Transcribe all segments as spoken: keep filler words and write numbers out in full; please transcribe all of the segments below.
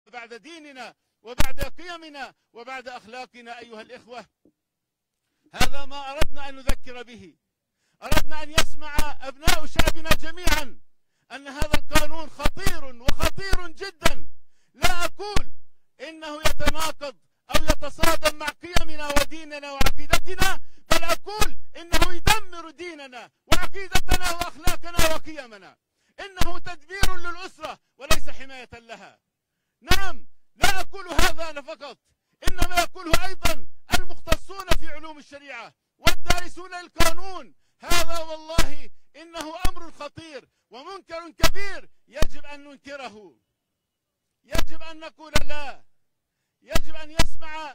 وبعد ديننا وبعد قيمنا وبعد أخلاقنا أيها الإخوة. هذا ما أردنا أن نذكر به. أردنا أن يسمع أبناء شعبنا جميعا أن هذا القانون خطير وخطير جدا. لا أقول إنه يتناقض أو يتصادم مع قيمنا وديننا وعقيدتنا، بل أقول إنه يدمر ديننا وعقيدتنا وأخلاقنا وقيمنا. إنه تدبير للأسرة وليس حماية لها. نعم، لا أقول هذا فقط، إنما يقوله أيضا المختصون في علوم الشريعة والدارسون للقانون. هذا والله إنه أمر خطير ومنكر كبير يجب أن ننكره، يجب أن نقول لا، يجب أن يسمع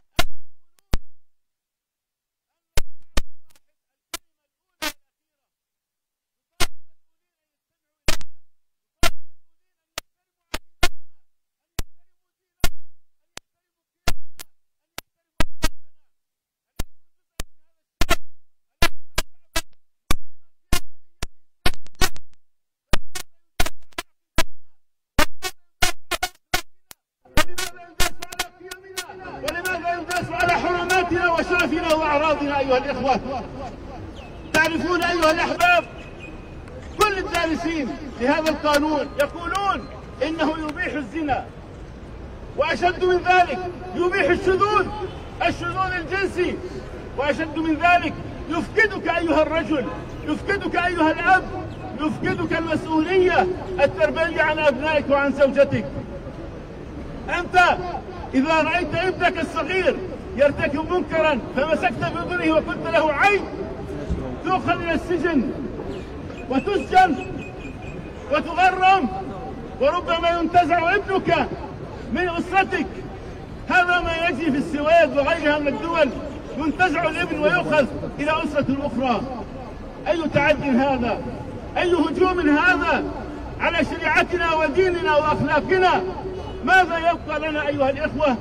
وشرفنا وأعراضنا. أيها الإخوة، تعرفون أيها الأحباب، كل الدارسين لهذا القانون يقولون إنه يبيح الزنا، وأشد من ذلك يبيح الشذوذ الشذوذ الجنسي، وأشد من ذلك يفقدك أيها الرجل، يفقدك أيها الأب، يفقدك المسؤولية التربوية عن أبنائك وعن زوجتك. أنت إذا رأيت ابنك الصغير يرتكب منكرا فمسكت بأذنه وقلت له عيب، تؤخذ إلى السجن وتسجن وتغرم، وربما ينتزع ابنك من أسرتك. هذا ما يجري في السويد وغيرها من الدول، ينتزع الابن ويؤخذ إلى أسرة أخرى. أي تعد هذا؟ أي هجوم هذا على شريعتنا وديننا وأخلاقنا؟ ماذا يبقى لنا أيها الإخوة؟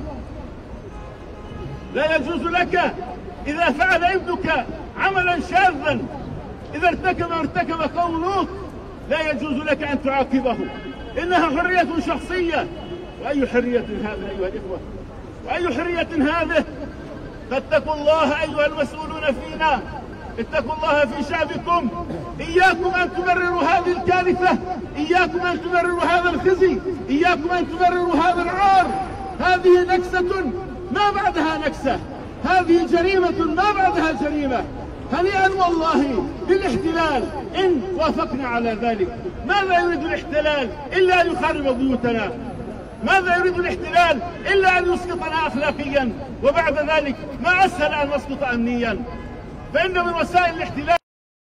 لا يجوز لك إذا فعل ابنك عملا شاذا، إذا ارتكب ارتكب قوم لوط، لا يجوز لك أن تعاقبه، إنها حرية شخصية. وأي حرية هذه أيها الإخوة؟ وأي حرية هذه؟ فاتقوا الله أيها المسؤولون فينا، اتقوا الله في شعبكم. إياكم أن تبرروا هذه الكارثة، إياكم أن تبرروا هذا الخزي، إياكم أن تبرروا هذا العار. هذه نكسة ما بعدها نكسة، هذه جريمة ما بعدها جريمة. هنيئا والله بالاحتلال إن وافقنا على ذلك. ماذا يريد الاحتلال إلا أن يخرب بيوتنا؟ ماذا يريد الاحتلال إلا أن يسقطنا أخلاقيا، وبعد ذلك ما أسهل أن نسقط أمنيا. فإن من وسائل الاحتلال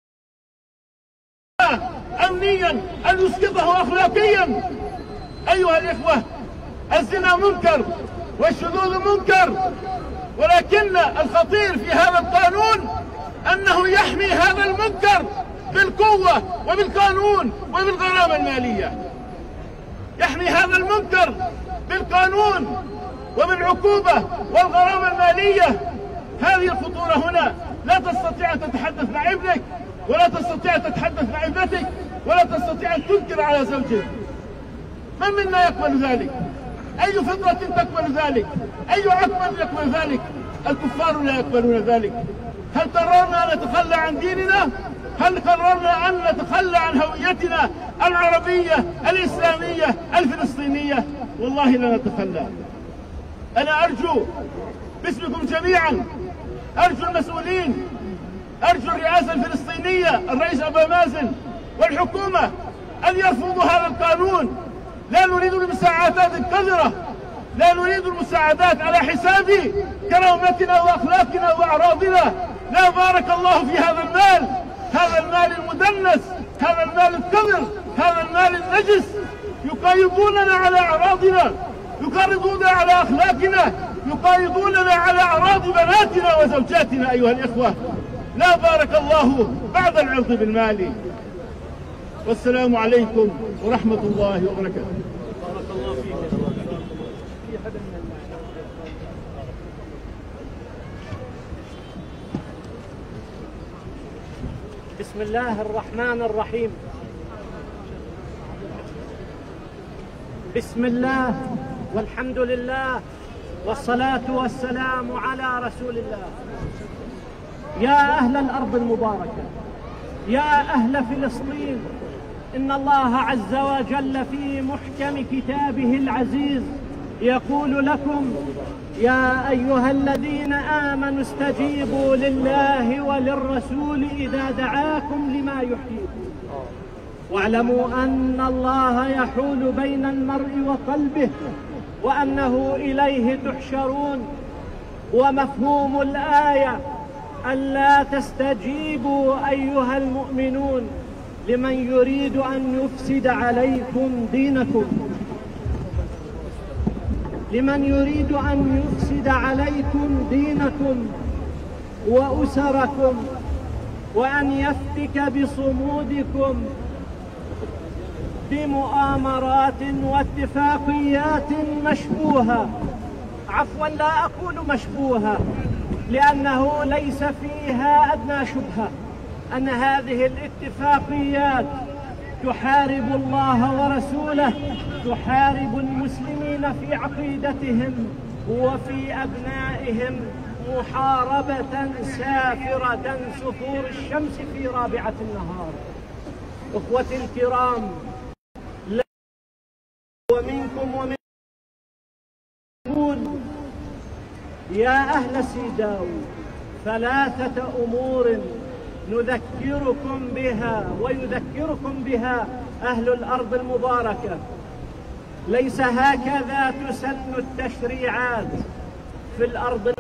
أمنيا أن يسقطه أخلاقيا. أيها الإخوة، الزنا منكر والشذوذ منكر، ولكن الخطير في هذا القانون أنه يحمي هذا المنكر بالقوة وبالقانون وبالغرامة المالية. يحمي هذا المنكر بالقانون وبالعقوبة والغرامة المالية. هذه الخطورة هنا. لا تستطيع أن تتحدث مع ابنك، ولا تستطيع أن تتحدث مع ابنتك، ولا تستطيع أن تنكر على زوجك. من منا يقبل ذلك؟ أي فطرة تقبل ذلك؟ أي عقل يقبل ذلك؟ الكفار لا يقبلون ذلك. هل قررنا أن نتخلى عن ديننا؟ هل قررنا أن نتخلى عن هويتنا العربية الإسلامية الفلسطينية؟ والله لا نتخلى. أنا أرجو باسمكم جميعا، أرجو المسؤولين، أرجو الرئاسة الفلسطينية الرئيس أبا مازن والحكومة أن يرفضوا هذا القانون. لا نريد المساعدات القذرة، لا نريد المساعدات على حساب كرامتنا وأخلاقنا وأعراضنا. لا، بارك الله في هذا المال، هذا المال المدنس، هذا المال القذر، هذا المال النجس. يقايضوننا على أعراضنا، يقايضوننا على أخلاقنا، يقايضوننا على أعراض بناتنا وزوجاتنا. أيها الإخوة، لا، بارك الله بعد العرض بالمال. والسلام عليكم ورحمة الله وبركاته. بارك الله فيك. بسم الله الرحمن الرحيم. بسم الله والحمد لله والصلاة والسلام على رسول الله. يا أهل الأرض المباركة، يا أهل فلسطين، إن الله عز وجل في محكم كتابه العزيز يقول لكم: يا أيها الذين آمنوا استجيبوا لله وللرسول إذا دعاكم لما يحييكم، واعلموا أن الله يحول بين المرء وقلبه وأنه إليه تحشرون. ومفهوم الآية: ألا تستجيبوا أيها المؤمنون لمن يريد أن يفسد عليكم دينكم، لمن يريد أن يفسد عليكم دينكم وأسركم، وأن يفتك بصمودكم بمؤامرات واتفاقيات مشبوهة. عفوا، لا أقول مشبوهة لأنه ليس فيها أدنى شبهة أن هذه الاتفاقيات تحارب الله ورسوله، تحارب المسلمين في عقيدتهم وفي أبنائهم محاربة سافرة سفور الشمس في رابعة النهار. أخوتي الكرام، ومنكم ومن يقول: يا أهل سيداو، ثلاثة أمور نذكركم بها ويذكركم بها أهل الأرض المباركة. ليس هكذا تسن التشريعات في الأرض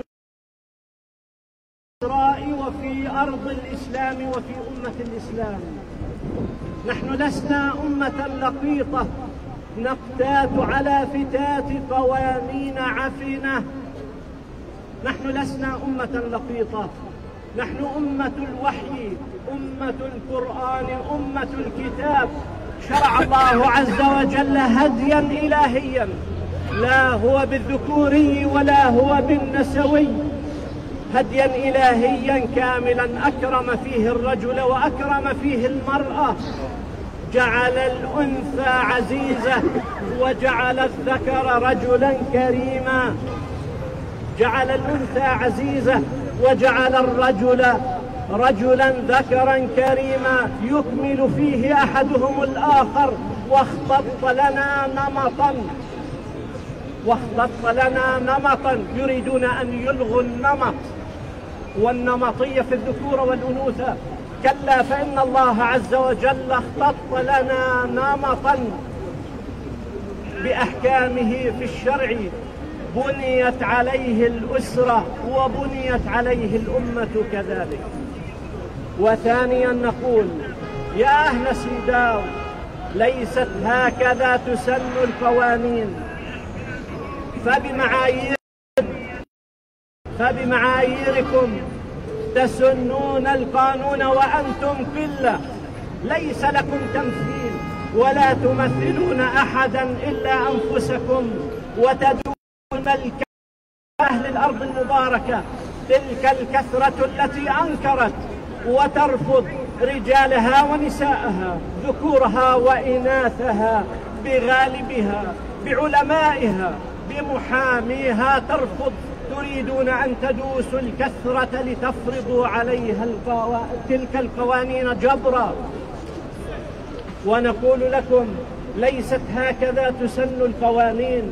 وفي أرض الإسلام وفي أمة الإسلام. نحن لسنا أمة لقيطة نقتات على فتات قوانين عفنة. نحن لسنا أمة لقيطة، نحن أمة الوحي، أمة القرآن، أمة الكتاب. شرع الله عز وجل هديا إلهيا، لا هو بالذكوري ولا هو بالنسوي، هديا إلهيا كاملا أكرم فيه الرجل وأكرم فيه المرأة، جعل الأنثى عزيزة وجعل الذكر رجلا كريما، جعل الأنثى عزيزة وجعل الرجل رجلا ذكرا كريما يكمل فيه أحدهم الآخر. واختط لنا نمطا واختط لنا نمطا يريدون أن يلغوا النمط والنمطية في الذكور والأنوثة. كلا، فإن الله عز وجل اختط لنا نمطا بأحكامه في الشرع بنيت عليه الأسرة وبنيت عليه الأمة كذلك. وثانيا نقول: يا أهل سيداو، ليست هكذا تسن القوانين. فبمعايير فبمعاييركم تسنون القانون وأنتم قلة، ليس لكم تمثيل ولا تمثلون أحدا إلا أنفسكم، وتدون الكثرة. أهل الأرض المباركة تلك الكثرة التي أنكرت وترفض رجالها ونساءها، ذكورها وإناثها، بغالبها، بعلمائها، بمحاميها، ترفض. تريدون أن تدوسوا الكثرة لتفرضوا عليها القو... تلك القوانين جبرا. ونقول لكم: ليست هكذا تسن القوانين.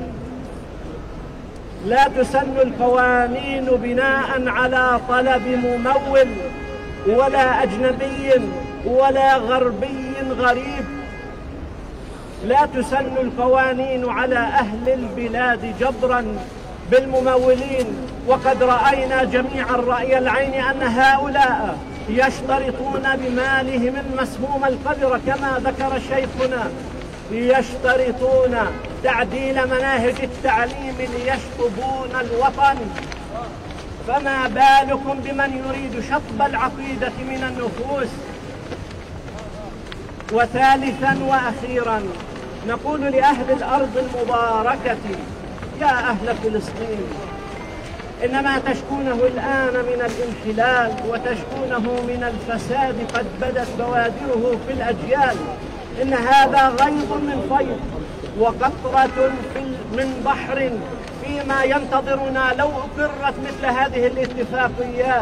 لا تسن القوانين بناء على طلب ممول ولا أجنبي ولا غربي غريب. لا تسن القوانين على أهل البلاد جبرا بالممولين. وقد رأينا جميعا رأي العين أن هؤلاء يشترطون بمالهم المسموم القذر كما ذكر شيخنا، يشترطون تعديل مناهج التعليم ليشطبون الوطن. فما بالكم بمن يريد شطب العقيدة من النفوس؟ وثالثا وأخيرا نقول لأهل الأرض المباركة: يا أهل فلسطين، إن ما تشكونه الآن من الانحلال وتشكونه من الفساد قد بدت بوادره في الأجيال. إن هذا غيض من فيض وقطرة في من بحر فيما ينتظرنا لو أقرت مثل هذه الاتفاقيات.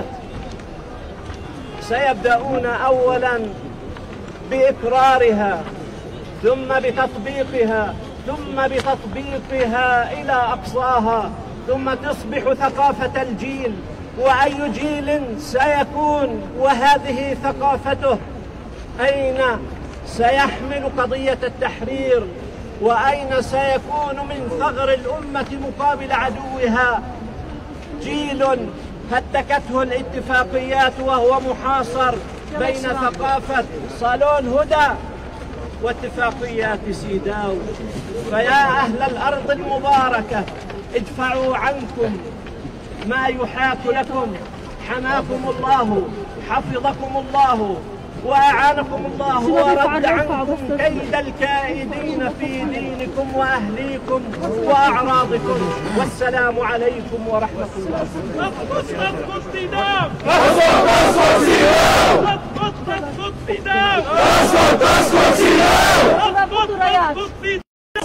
سيبدأون أولا بإقرارها ثم بتطبيقها ثم بتطبيقها إلى أقصاها، ثم تصبح ثقافة الجيل. وأي جيل سيكون وهذه ثقافته؟ أين سيحمل قضية التحرير؟ وأين سيكون من ثغر الأمة مقابل عدوها؟ جيل هتكته الاتفاقيات وهو محاصر بين ثقافة صالون هدى واتفاقيات سيداو. فيا أهل الأرض المباركة، ادفعوا عنكم ما يحاك لكم. حماكم الله، حفظكم الله، وأعانكم الله، ورد عنكم كيد الكائدين في دينكم وأهليكم وأعراضكم. والسلام عليكم ورحمة الله. اسقط اسقط سيداو، اسقط اسقط سيداو، اسقط اسقط سيداو، اسقط اسقط سيداو، اسقط اسقط سيداو،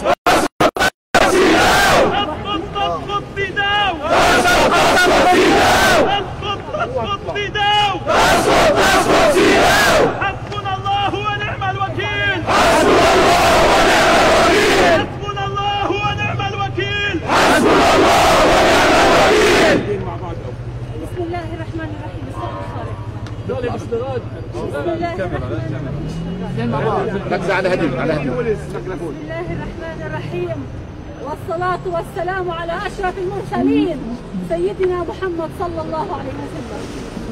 اسقط اسقط سيداو، اسقط سيداو، اسقط اسقط سيداو. حسبنا الله ونعم الوكيل، حسبنا الله ونعم الوكيل، حسبنا الله ونعم الوكيل، حسبنا الله ونعم الوكيل. بسم الله الرحمن الرحيم. دولي باستيراد. بسم الله الرحمن الرحيم. ركز على هدي على هدي. بسم الله الرحمن الرحيم، والصلاة والسلام على أشرف المرسلين سيدنا محمد صلى الله عليه وسلم.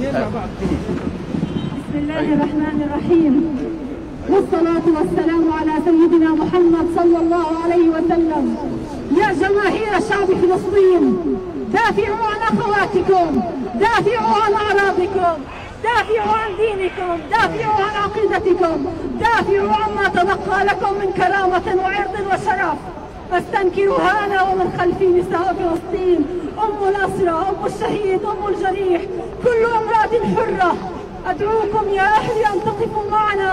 بسم الله الرحمن الرحيم، والصلاة والسلام على سيدنا محمد صلى الله عليه وسلم. يا جماهير شعب فلسطين، دافعوا عن أخواتكم، دافعوا عن أعراضكم، دافعوا عن دينكم، دافعوا عن عقيدتكم، دافعوا عما تبقى لكم من كرامة وعرض وشرف. استنكرها أنا ومن خلفي نساء فلسطين، أم الأسرى، أم الشهيد، أم الجريح، كل امرأة حرة. أدعوكم يا أهلي أن تقفوا معنا،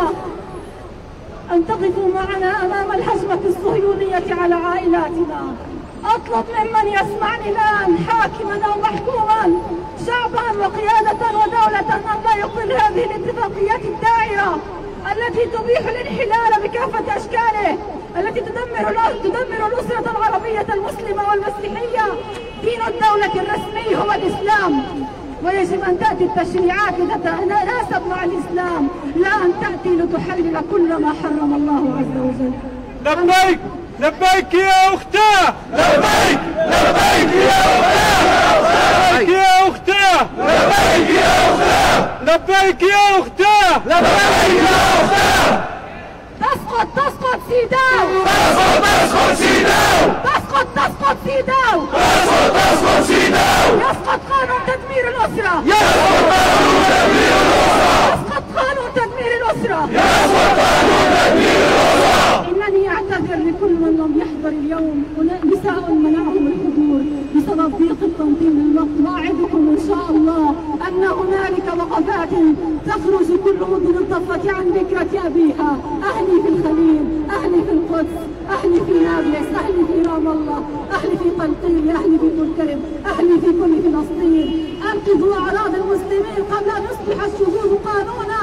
أن تقفوا معنا أمام الهجمة الصهيونية على عائلاتنا. أطلب ممن يسمعني الآن، حاكما أو محكوما، شعبا وقيادة ودولة، أن لا يقبل هذه الاتفاقيات الداعرة التي تبيح الانحلال بكافة أشكاله، التي تدمر تدمر الأسرة العربية المسلمة والمسيحية. دين الدولة الرسمي هو الإسلام، ويجب أن تأتي التشريعات لتتناسب مع الإسلام، لا أن تأتي لتحلل كل ما حرم الله عز وجل. لبيك لبيك يا أختاه، لبيك لبيك يا أختاه، لبيك يا أختاه، لبيك يا أختاه، لبيك يا أختاه، لبيك يا أختاه. تسقط تسقط سيداو، تسقط تسقط سيداو، تسقط تسقط سيداو، تسقط تسقط سيداو. يسقط قانون تدمير الأسرة، يسقط قانون تدمير الأسرة، يسقط قانون تدمير الأسرة، يسقط قانون تدمير الأسرة. إنني أعتذر لكل من لم يحضر اليوم، نساء منعهم الحضور بسبب ضيق التنظيم للوقت. وأعدكم إن شاء الله أن هنالك وقفات تخرج كل مدن الضفة عن ذكرى أبيها. أهلي في الخليل، أهلي في القدس، أهلي في نابلس، أهلي في رام الله، أهلي في قلقيل، أهلي في طول، أهلي في كل فلسطين. أنقذوا أعراض المسلمين قبل أن يصبح الشذوذ قانونا،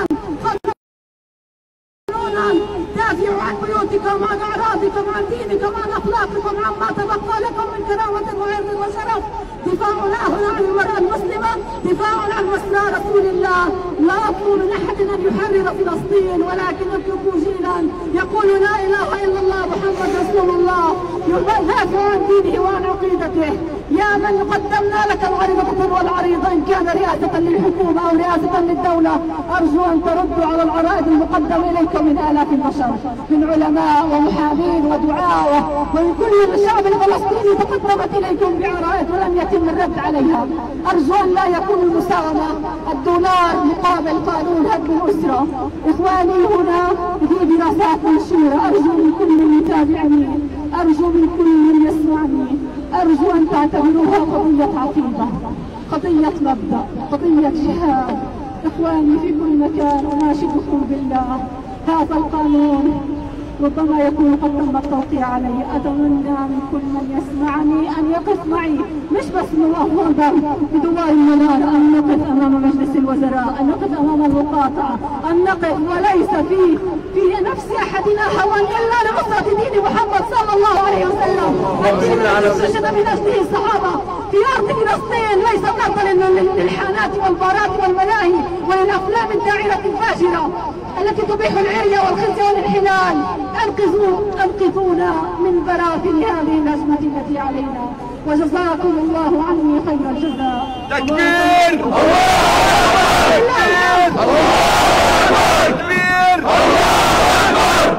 دافعوا عن بيوتكم، عن أعراضكم، عن دينكم، عن أخلاقكم، عما تبقى لكم من كرامة وعرض وشرف. دفاعنا هنا عن المرأة المسلمة، دفاع عن مسرى رسول الله. لا أطلب من أحد أن يحرر فلسطين، ولكن أتركوا جيلا يقول لا إله إلا الله محمد رسول الله، يدافع عن دينه وعن عقيدته. يا من قدمنا لك العريضة والعريضة، إن كان رئاسة للحكومة أو رئاسة للدولة، أرجو أن تردوا على العرائض المقدمة إليكم من آلاف البشر، من علماء ومحامين ودعاة ومن كل الشعب الفلسطيني تقدمت إليكم بعرائض ولم يتم الرد عليها. أرجو أن لا يكون المساومة الدولار مقابل قانون هدم الأسرة. إخواني هنا في دراسات منشورة، أرجو من كل من يتابعني، أرجو من كل من يسمعني، أرجو أن تعتبروها قضية عقيدة، قضية مبدأ، قضية جهاد. إخواني في كل مكان أناشدكم بالله، هذا القانون ربما يكون قد تم التوقيع علي. أتمنى من كل من يسمعني أن يقف معي، مش بس موظفا بدوار المنار، أن نقف أمام مجلس الوزراء، أن نقف أمام المقاطعة، أن نقف وليس في في نفس أحدنا هوى إلا لنصرة دين محمد صلى الله عليه وسلم. الدين الذي استشهد من أجله الصحابة في أرض فلسطين ليس قتلا للحانات والبارات والملاهي وللأفلام الداعرة الفاجرة التي تبيح العري والخزي والانحلال. انقذوا انقذونا من براثن هذه الأزمة التي علينا، وجزاكم الله عني خير الجزاء. تكبير! الله أكبر! الله أكبر! الله أكبر!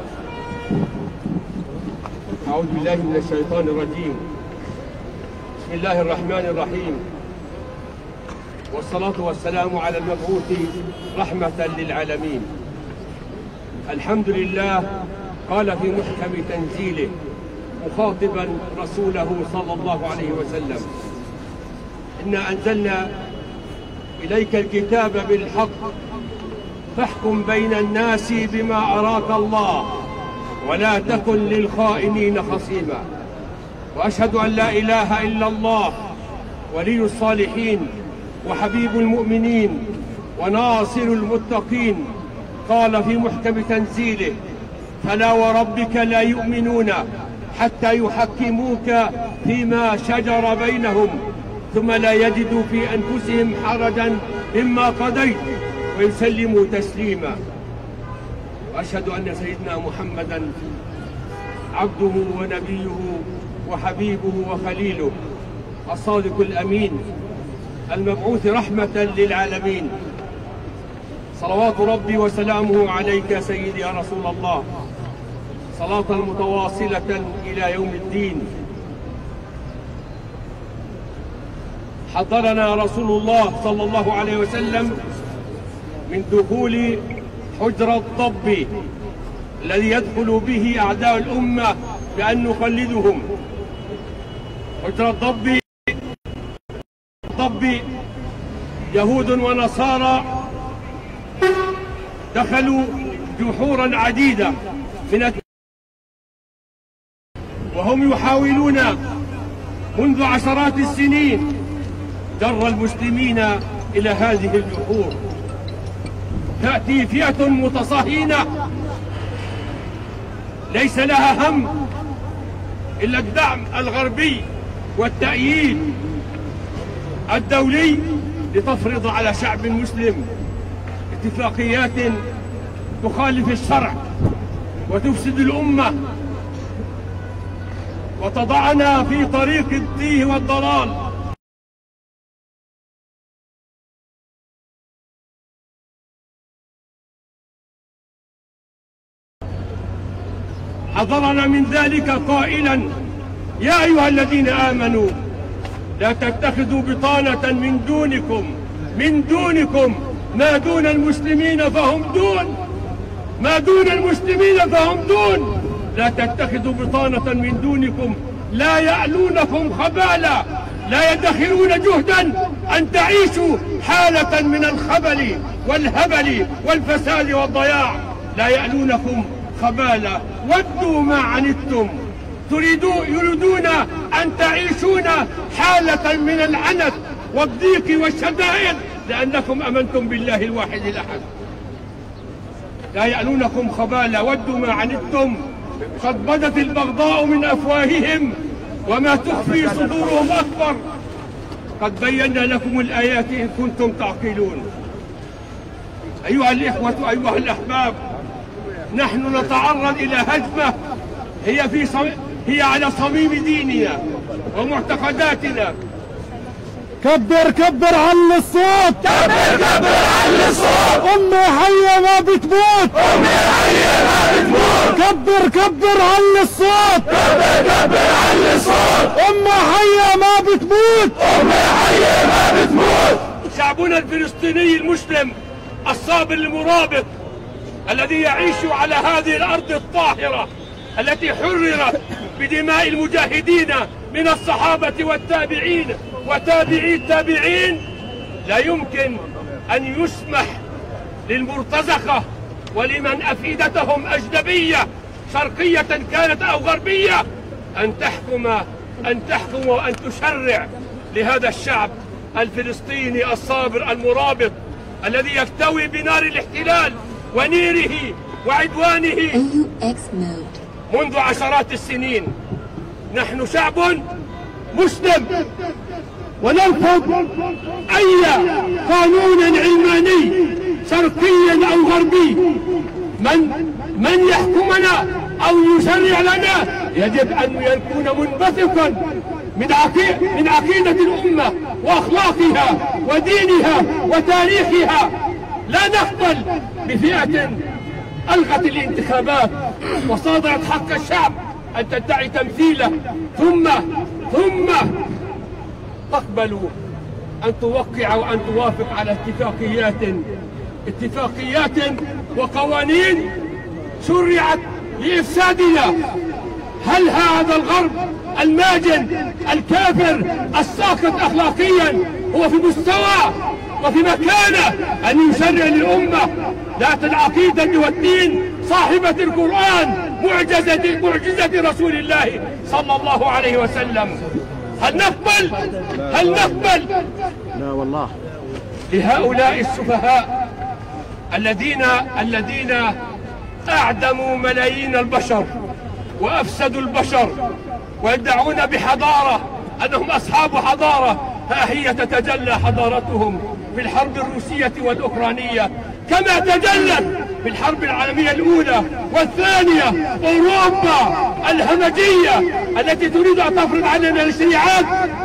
أعوذ بالله من الشيطان الرجيم. بسم الله الرحمن الرحيم، والصلاة والسلام على المبعوث رحمة للعالمين. الحمد لله. قال في محكم تنزيله مخاطبا رسوله صلى الله عليه وسلم: إنا أنزلنا إليك الكتاب بالحق فاحكم بين الناس بما أراك الله ولا تكن للخائنين خصيما. وأشهد أن لا إله إلا الله ولي الصالحين وحبيب المؤمنين وناصر المتقين. قال في محكم تنزيله: فلا وربك لا يؤمنون حتى يحكموك فيما شجر بينهم ثم لا يجدوا في أنفسهم حرجا مما قضيت ويسلموا تسليما. وأشهد أن سيدنا محمدا عبده ونبيه وحبيبه وخليله الصادق الأمين المبعوث رحمة للعالمين. صلوات ربي وسلامه عليك يا سيدي يا رسول الله، صلاة متواصلة إلى يوم الدين. حضرنا رسول الله صلى الله عليه وسلم من دخول حجر الضب الذي يدخل به أعداء الأمة بأن نقلدهم. حجر الضب الضب يهود ونصارى دخلوا جحورا عديدة من وهم يحاولون منذ عشرات السنين جر المسلمين إلى هذه الجحور. تأتي فئة متصهينة ليس لها هم إلا الدعم الغربي والتأييد الدولي لتفرض على شعب مسلم اتفاقيات تخالف الشرع وتفسد الأمة وتضعنا في طريق التيه والضلال. حذرنا من ذلك قائلا: يا أيها الذين آمنوا لا تتخذوا بطانة من دونكم من دونكم ما دون المسلمين فهم دون ما دون المسلمين فهم دون لا تتخذوا بطانة من دونكم لا يألونكم خبالا لا يدخرون جهدا أن تعيشوا حالة من الخبل والهبل والفساد والضياع. لا يألونكم خبالا ودوا ما عنتم تريدوا يريدون أن تعيشون حالة من العنت والضيق والشدائد لأنكم أمنتم بالله الواحد الأحد. لا يألونكم خبالا ودوا ما عنتم قد بدت البغضاء من أفواههم وما تخفي صدورهم أكبر. قد بينا لكم الآيات إن كنتم تعقلون. أيها الإخوة أيها الأحباب، نحن نتعرض إلى هجمة هي في صم... هي على صميم ديننا ومعتقداتنا. كبر كبر على الصوت، كبر كبر على الصوت. أمي حية ما بتموت، أمي حية ما بتموت. كبر كبر على الصوت، كبر كبر على الصوت. أمي حية ما بتموت، أمي حية ما بتموت. شعبنا الفلسطيني المسلم الصابر المرابط الذي يعيش على هذه الأرض الطاهرة التي حررت بدماء المجاهدين من الصحابة والتابعين وتابعي التابعين، لا يمكن أن يسمح للمرتزقة ولمن أفئدتهم أجنبية شرقية كانت أو غربية أن تحكم أن تحكم وأن تشرع لهذا الشعب الفلسطيني الصابر المرابط الذي يكتوي بنار الاحتلال ونيره وعدوانه منذ عشرات السنين. نحن شعب مسلم ونرفض أي قانون علماني شرقي أو غربي. من من يحكمنا أو يشرع لنا يجب أن يكون منبثقا من من عقيدة الأمة وأخلاقها ودينها وتاريخها. لا نقبل بفئة ألغت الانتخابات وصادرت حق الشعب أن تدعي تمثيله ثم ثم تقبل أن توقع وأن توافق على اتفاقيات اتفاقيات وقوانين شرعت لإفسادنا. هل هذا الغرب الماجن الكافر الساقط أخلاقيا هو في مستوى وفي مكانه أن يشرع للأمة ذات العقيدة والدين صاحبة القرآن معجزة معجزة رسول الله صلى الله عليه وسلم؟ هل نقبل؟ هل نقبل؟ لا والله. لهؤلاء السفهاء الذين الذين أعدموا ملايين البشر وأفسدوا البشر ويدعون بحضارة أنهم أصحاب حضارة، ها هي تتجلى حضارتهم في الحرب الروسية والأوكرانية كما تجلت في الحرب العالمية الأولى والثانية. أوروبا الهمجية التي تريد أن تفرض علينا الشريعات،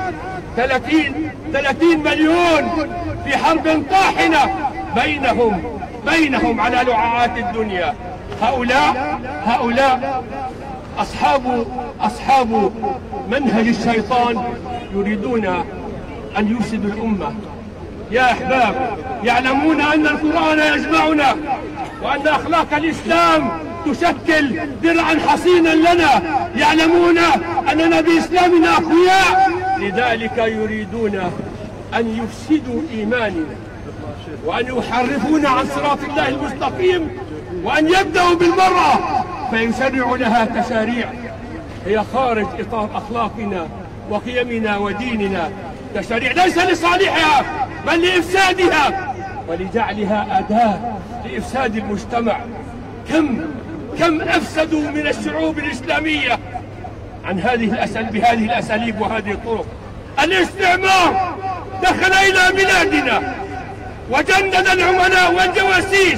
ثلاثين مليون في حرب طاحنة بينهم بينهم على لعاعات الدنيا. هؤلاء هؤلاء أصحاب أصحاب منهج الشيطان يريدون أن يفسدوا الأمة. يا أحباب، يعلمون أن القرآن يجمعنا وأن أخلاق الإسلام تشكل درعا حصينا لنا. يعلمون أننا بإسلامنا أقوياء، لذلك يريدون أن يفسدوا إيماننا وأن يحرفون عن صراط الله المستقيم وأن يبدأوا بالمرأة فيشرعوا لها تشاريع هي خارج إطار أخلاقنا وقيمنا وديننا، تشريع ليس لصالحها بل لإفسادها ولجعلها أداة لإفساد المجتمع. كم كم أفسدوا من الشعوب الإسلامية عن هذه الأساليب بهذه الأساليب وهذه الطرق. الاستعمار دخل إلى بلادنا وجند العملاء والجواسيس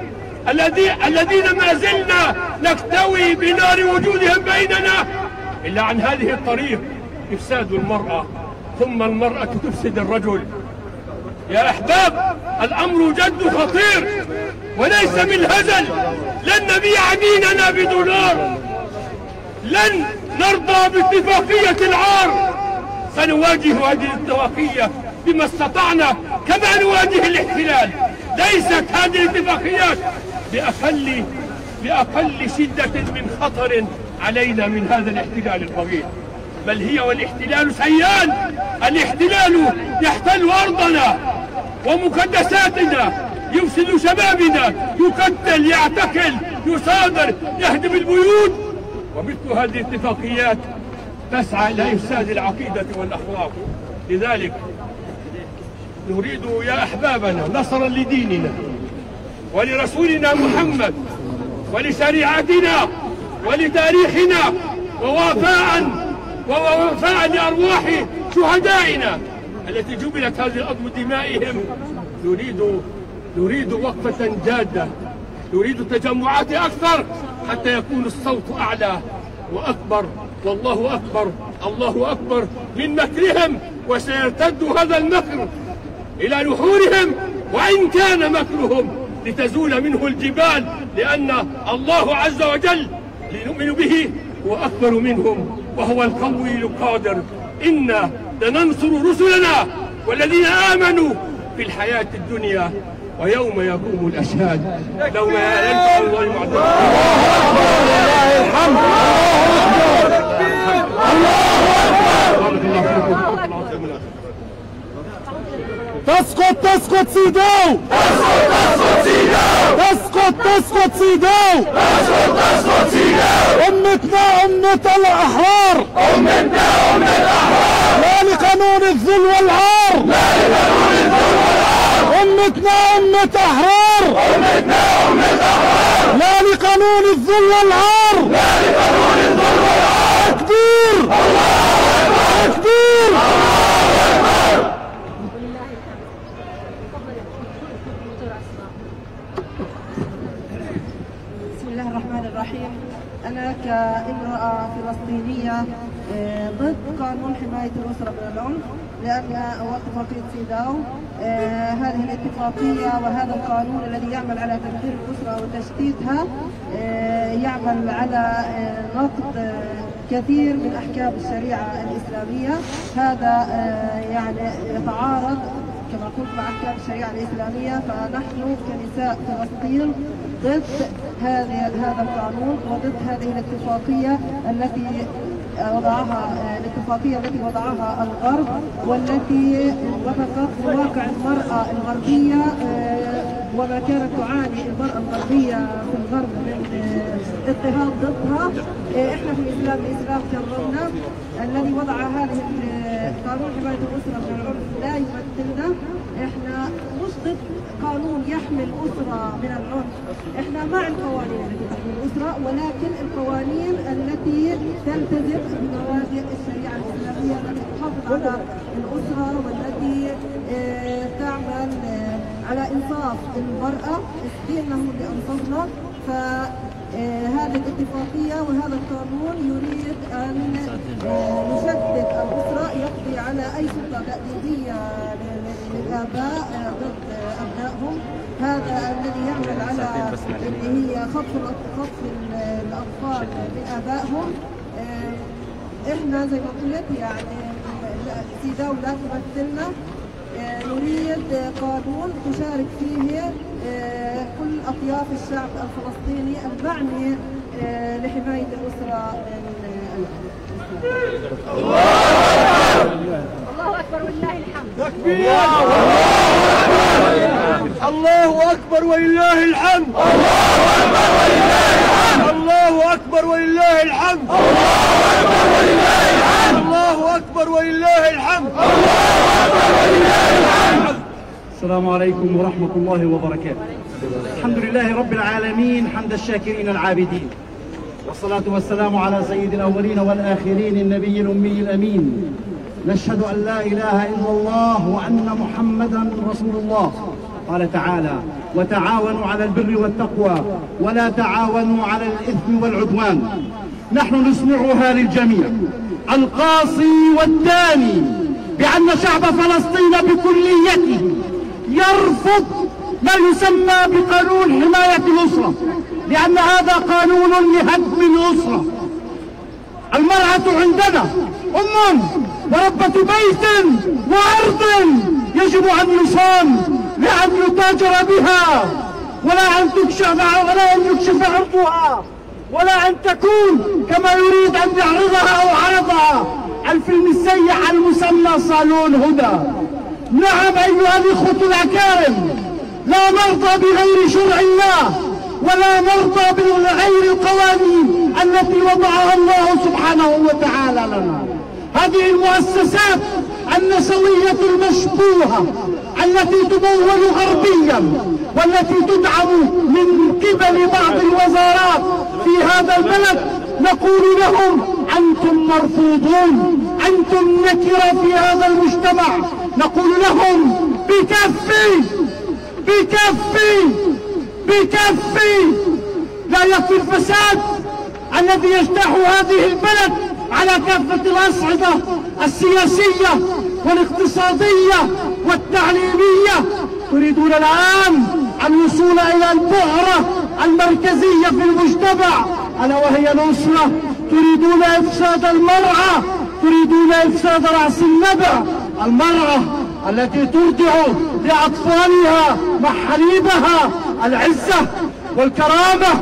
الذين ما زلنا نكتوي بنار وجودهم بيننا. إلا عن هذه الطريق إفساد المرأة، ثم المرأة تفسد الرجل. يا أحباب، الأمر جد خطير وليس بالهزل. لن نبيع ديننا بدولار، لن نرضى باتفاقية العار. سنواجه هذه الاتفاقية بما استطعنا كما نواجه الاحتلال. ليست هذه الاتفاقيات بأقل بأقل شدة من خطر علينا من هذا الاحتلال البغيض، بل هي والاحتلال سيان. الاحتلال يحتل أرضنا ومقدساتنا، يفسد شبابنا، يقتل، يعتقل، يصادر، يهدم البيوت. ومثل هذه الاتفاقيات تسعى إلى إفساد العقيدة والأخلاق. لذلك نريد يا أحبابنا نصرا لديننا ولرسولنا محمد ولشريعتنا ولتاريخنا، ووفاء ووفاء لأرواح شهدائنا التي جبلت هذه الأرض بدمائهم. نريد نريد وقفة جادة، نريد تجمعات أكثر حتى يكون الصوت أعلى وأكبر، والله أكبر الله أكبر من مكرهم. وسيرتد هذا المكر إلى نحورهم، وإن كان مكرهم لتزول منه الجبال، لأن الله عز وجل لنؤمن به هو أكبر منهم وهو القوي القادر. إنا لننصر رسلنا والذين آمنوا في الحياة الدنيا ويوم يقوم الأشهاد. لو ما ينفع الله معذب. لله الحمد. الله أكبر. تسقط تسقط سيداو تسقط تسقط سيداو تسقط تسقط سيداو تسقط تسقط سيداو أمتنا أمة الأحرار أمتنا أمة الأحرار لا لقانون الذل والعار لا لقانون الذل والعار أمتنا أمة أحرار أمتنا أمة أحرار لا لقانون الذل والعار لا لقانون الذل والعار تكبير الله أكبر تكبير الله أكبر. بسم الله الرحمن الرحيم. أنا كامرأة فلسطينية ضد قانون حماية الأسرة من العنف، لأن واتفاقية سيداو هذه الاتفاقية وهذا القانون الذي يعمل على تدمير الأسرة وتشتيتها يعمل على نقض كثير من أحكام الشريعة الإسلامية. هذا يعني يتعارض كما قلت مع أحكام الشريعة الإسلامية، فنحن كنساء فلسطين ضد هذا هذا القانون وضد هذه الاتفاقية التي وضعها الاتفاقية التي وضعها الغرب، والتي وفقت واقع المرأة الغربية وما كانت تعاني المرأة الغربية في الغرب من اضطهاد ضدها. احنا في الإسلام الإسلام كرمنا. الذي وضع هذه قانون حماية الأسرة من العنف لا يمثلنا. احنا مش ضد قانون يحمي الأسرة من العنف، احنا مع القوانين التي تحمي الأسرة، ولكن القوانين التي تلتزم بمبادئ الشريعة الإسلامية التي تحافظ على الأسرة والتي تعمل على إنصاف المرأة. ديننا هو اللي أنصفنا. فهذه الاتفاقية وهذا القانون يريد أن يشتت الأسرة، يقضي على أي سلطة تأديبية للآباء ضد أبنائهم. هذا الذي يعمل على اللي هي خطف خطف الأطفال من آبائهم. إحنا زي ما قلت يعني سيداو لا تمثلنا. نريد قانون تشارك فيه كل أطياف الشعب الفلسطيني المعني لحماية الأسرة. الله أكبر ولله الحمد. تكبير. الله أكبر ولله الحمد. الله أكبر ولله الحمد. الله أكبر ولله الحمد. السلام عليكم ورحمة الله وبركاته. الحمد لله رب العالمين حمد الشاكرين العابدين، والصلاة والسلام على سيد الأولين والآخرين النبي الأمي الأمين. نشهد أن لا إله إلا الله وأن محمدا رسول الله. قال تعالى: وتعاونوا على البر والتقوى ولا تعاونوا على الإثم والعدوان. نحن نسمعها للجميع، القاصي والداني، بأن شعب فلسطين بكليته يرفض ما يسمى بقانون حماية الأسرة، لأن هذا قانون لهدم الأسرة. المرأة عندنا أم وربة بيت وأرض يجب أن يصان، لا أن يتاجر بها، ولا أن تكشف ولا أن يكشف عرضها، ولا أن تكون كما يريد أن يعرضها أو عرضها الفيلم السيء المسمى صالون هدى. نعم أيها الإخوة الأكارم، لا نرضى بغير شرع الله، ولا نرضى بغير القوانين التي وضعها الله سبحانه وتعالى لنا. هذه المؤسسات النسوية المشبوهة التي تمول غربيا والتي تدعم من قبل بعض الوزارات في هذا البلد، نقول لهم أنتم مرفوضون، أنتم نكرة في هذا المجتمع. نقول لهم بكفي بكفي بكفي. لا يكفي الفساد الذي يجتاح هذه البلد على كافة الأصعدة السياسية والاقتصادية والتعليمية. تريدون الآن الوصول إلى البؤرة المركزية في المجتمع ألا وهي الأسرة. تريدون إفساد المرأة، تريدون إفساد رأس النبع، المرأة التي ترضع لأطفالها مع حليبها العزة والكرامة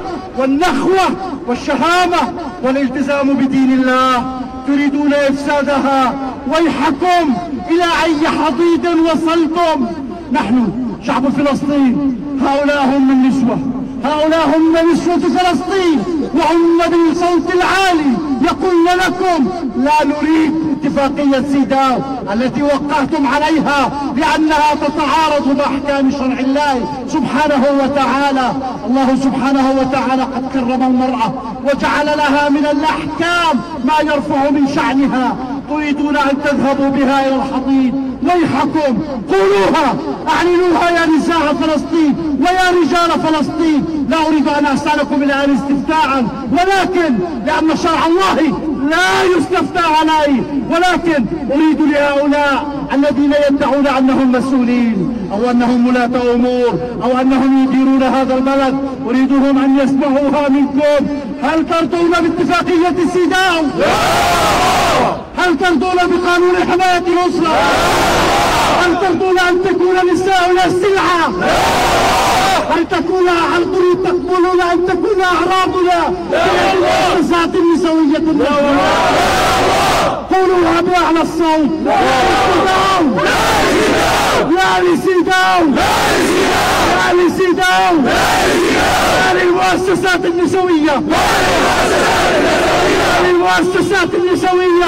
والنخوة والشهامة والالتزام بدين الله. تريدون إفسادها ويحكم إلى أي حضيض وصلتم. نحن شعب فلسطين، هؤلاء هم النسوة، هؤلاء هم نسوة فلسطين، وهم بالصوت العالي يقولون لكم لا نريد اتفاقية سيداو التي وقعتم عليها لأنها تتعارض مع أحكام شرع الله سبحانه وتعالى. الله سبحانه وتعالى قد كرم المرأة وجعل لها من الأحكام ما يرفع من شأنها، تريدون أن تذهبوا بها إلى الحضيض. ويحكم، قولوها، أعلنوها يا نساء فلسطين ويا رجال فلسطين. لا أريد أن أسألكم الآن استفتاء، ولكن لأن شرع الله لا يستفتى عليه، ولكن أريد لهؤلاء الذين يدعون أنهم مسؤولين أو أنهم ولاة أمور أو أنهم يديرون هذا البلد، أريدهم أن يسمعوها منكم. هل ترضون باتفاقية سيداو؟ هل ترضون بقانون حماية الأسرة؟ هل ترضون أن تكون نساؤنا سلعة؟ هل تكون هل تقبلون أن تكون أعراضنا في المؤسسات النسوية؟ قولوها بأعلى الصوت. لا لسيداو، لا لسيداو، لا للمؤسسات النسوية، لا للمؤسسات النسوية،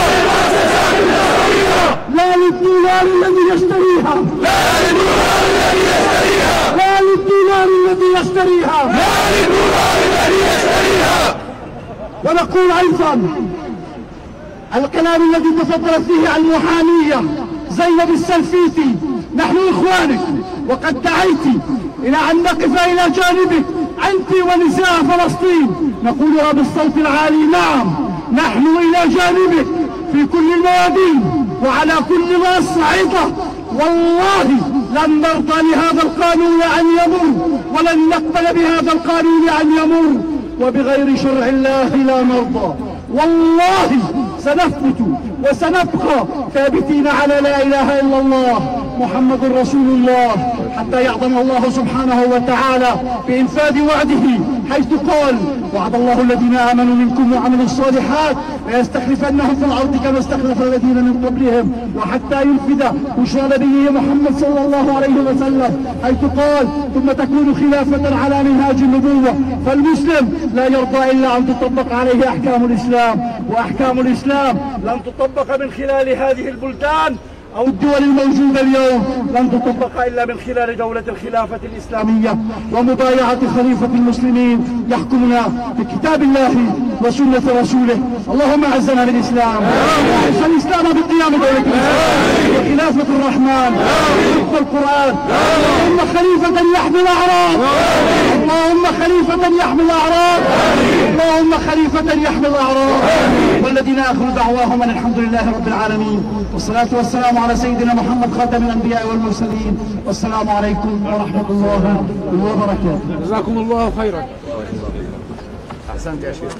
لا للدولار الذي يشتريها، لا للدولار الذي يشتريها، لا للدولار الذي يشتريها، لا للدولار الذي يشتريها. ونقول أيضا الكلام الذي تفضلت فيه المحامية زينب السلفيتي، نحن إخوانك وقد دعيت إلى أن نقف إلى جانبك أنت ونساء فلسطين، نقولها بالصوت العالي، نعم نحن إلى جانبك في كل الميادين وعلى كل الأصعدة. والله لن نرضى لهذا القانون أن يمر، ولن نقبل بهذا القانون أن يمر، وبغير شرع الله لا نرضى. والله سنثبت وسنبقى ثابتين على لا إله إلا الله محمد رسول الله حتى يعظم الله سبحانه وتعالى بإنفاذ وعده، حيث قال: وعد الله الذين آمنوا منكم وعملوا الصالحات ليستخلفنهم في الأرض كما استخلف الذين من قبلهم، وحتى ينفذ بشرى نبيه محمد صلى الله عليه وسلم، حيث قال: ثم تكون خلافة على منهاج النبوة. فالمسلم لا يرضى إلا أن تطبق عليه أحكام الإسلام، وأحكام الإسلام لن تطبق من خلال هذه البلدان أو الدول الموجودة اليوم، لن تطبق إلا من خلال دولة الخلافة الإسلامية ومبايعة خليفة المسلمين يحكمنا بكتاب الله وسنة رسوله. اللهم أعزنا بالإسلام، وأعز الإسلام بقيام دولة الإسلام وخلافة الرحمن وحفظ القرآن. اللهم خليفة يحمي الأعراض، اللهم خليفة يحمي الأعراض، اللهم خليفة يحمي الأعراض. والذين آخر دعواهم أن الحمد لله رب العالمين، والصلاة والسلام على سيدنا محمد خاتم الأنبياء والمرسلين، والسلام عليكم ورحمة الله وبركاته. جزاكم الله خيرا. أحسنت يا شيخ.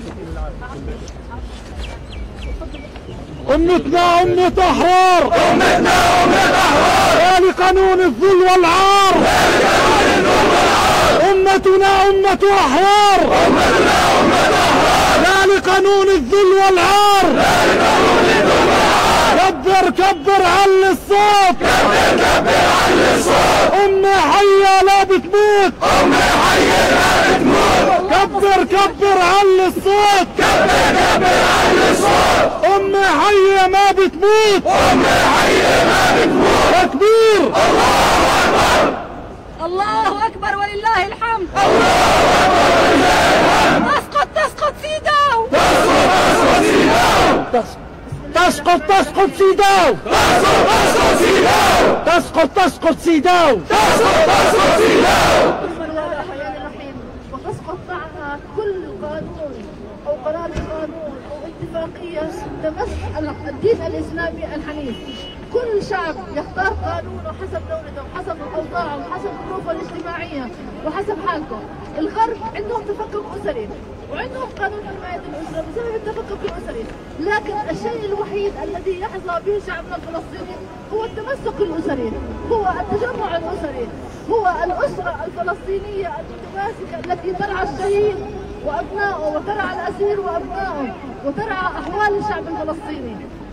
أمتنا أمة أحرار، أمتنا أمة أحرار، لا لقانون الذل والعار، لا لقانون الذل والعار. أمتنا أمة أحرار، أمتنا أمة أحرار، لا لقانون الذل والعار، لا لقانون الذل والعار. كبر كبر علي الصوت، كبر كبر علي الصوت. أمي حية لا بتموت، أمي حية لا بتموت. كبر كبر علي الصوت، كبر كبر علي الصوت. أمي حية ما بتموت، أمي حية ما بتموت. تكبير. الله أكبر، الله أكبر ولله الحمد. الله أكبر ولله الحمد. تسقط تسقط سيداو، تسقط تسقط سيداو، تسقط تسقط سيداو، تسقط تسقط سيداو، تسقط تسقط سيداو، تسقط تسقط سيداو. بسم الله الرحمن الرحيم. وتسقط معها كل قانون أو قرار قانون أو اتفاقية تمس الدين الإسلامي الحنيف. كل شعب يختار قانونه حسب دولته وحسب أوضاعه وحسب ظروفه الاجتماعية وحسب حالته. الغرب عندهم تفكك أسري وعندهم قانون حماية الأسرة بسبب التفكك الأسري، لكن الشيء الوحيد الذي يحظى به شعبنا الفلسطيني هو التمسك الأسري، هو التجمع الأسري، هو الأسرة الفلسطينية المتماسكة التي ترعى الشهيد وأبنائه وترعى الأسير وأبنائه وترعى أحوال الشعب الفلسطيني.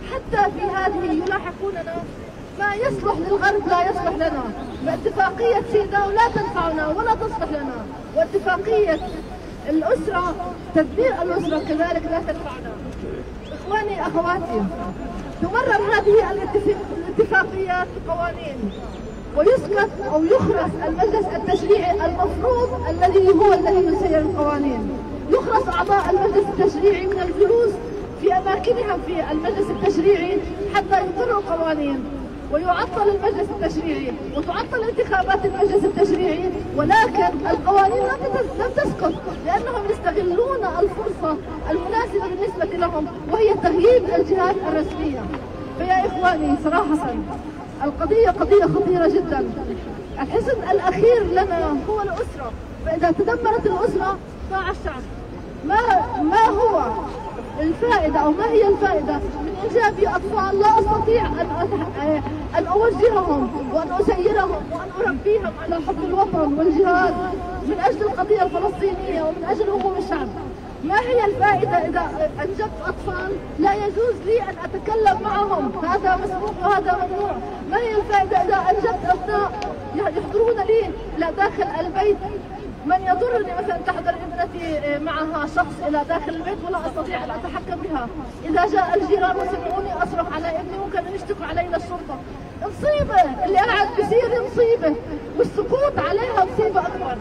حتى في هذه يلاحقوننا. ما يصلح للغرب لا يصلح لنا، اتفاقية سيداو لا تنفعنا ولا تصلح لنا، واتفاقية الأسرة تدبير الأسرة كذلك لا تنفعنا. إخواني أخواتي، تمرر هذه الاتفاقيات قوانين ويسقط أو يخرس المجلس التشريعي المفروض الذي هو الذي يسير القوانين. يخرس أعضاء المجلس التشريعي من الجلوس في أماكنهم في المجلس التشريعي حتى يقروا قوانين، ويعطل المجلس التشريعي وتعطل انتخابات المجلس التشريعي، ولكن القوانين لم تسقط لأنهم يستغلون الفرصة المناسبة بالنسبة لهم وهي تغييب الجهات الرسمية. فيا إخواني صراحة القضية قضية خطيرة جدا. الحزن الأخير لنا هو الأسرة، فإذا تدمرت الأسرة ضاع الشعب. ما ما هو الفائدة أو ما هي الفائدة من إنجاب أطفال لا أستطيع أن أن أوجههم وأن أسيرهم وأن أربيهم على حب الوطن والجهاد من أجل القضية الفلسطينية ومن أجل هموم الشعب؟ ما هي الفائدة إذا أنجبت أطفال لا يجوز لي أن أتكلم معهم؟ هذا مسموح وهذا ممنوع. ما هي الفائدة إذا أنجبت أبناء يحضرون لي إلى داخل البيت؟ من يضرني مثلا تحضر ابنتي معها شخص إلى داخل البيت ولا أستطيع أن أتحكم بها. إذا جاء الجيران وسمعوني أصرخ على ابني ممكن أن يشتكوا علي للشرطة. مصيبة اللي قاعد بيصير، مصيبة، والسكوت عليها مصيبة أكبر.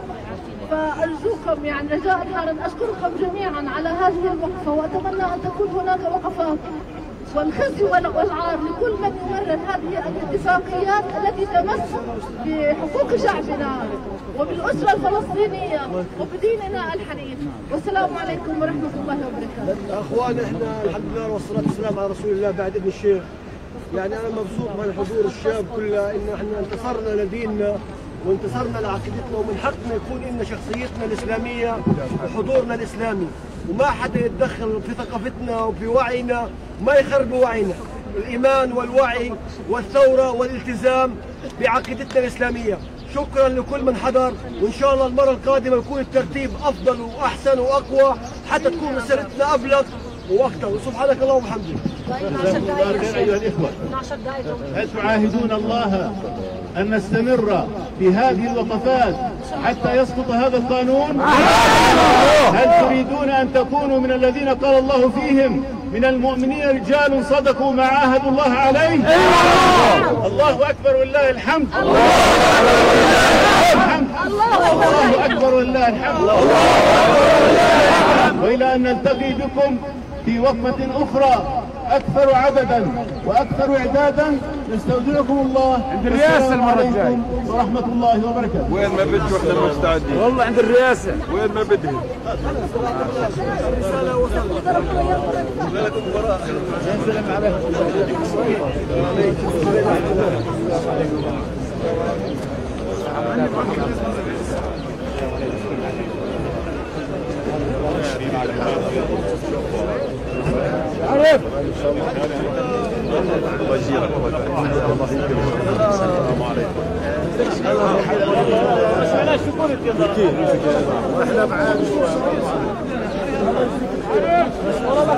فأرجوكم يعني رجاء حارا أشكركم جميعا على هذه الوقفة، وأتمنى أن تكون هناك وقفات والخزي والعار لكل من يمرر هذه الاتفاقيات التي تمس بحقوق شعبنا وبالأسرة الفلسطينية وبديننا الحنيف. والسلام عليكم ورحمة الله وبركاته. أخوان احنا الحمد لله والصلاة والسلام على رسول الله بعد ابن الشيخ. يعني أنا مبسوط من حضور الشاب كله إن احنا انتصرنا لديننا وانتصرنا لعقيدتنا، ومن حقنا يكون لنا شخصيتنا الإسلامية وحضورنا الإسلامي، وما حدا يتدخل في ثقافتنا وفي وعينا وما يخرب وعينا. الإيمان والوعي والثورة والالتزام بعقيدتنا الإسلامية. شكرا لكل من حضر، وإن شاء الله المرة القادمة يكون الترتيب أفضل وأحسن وأقوى حتى تكون رسالتنا أبلغ وأكثر. وسبحانك اللهم وبحمدك. أيها الإخوة، هل تعاهدون الله أن نستمر في هذه الوقفات حتى يسقط هذا القانون؟ هل تريدون أن تكونوا من الذين قال الله فيهم من المؤمنين رجال صدقوا ما عاهدوا الله عليه؟ الله أكبر ولله الحمد. الله أكبر ولله الحمد. وإلى أن نلتقي بكم في وقفة أخرى أكثر عددا وأكثر إعدادا، نستودعكم الله عند الرئاسة المرة الجاية ورحمة الله وبركاته. وين ما بدك احنا مستعدين والله عند الرئاسة وين ما بدهم. عارف الله يجزيك. السلام عليكم. احنا معاك.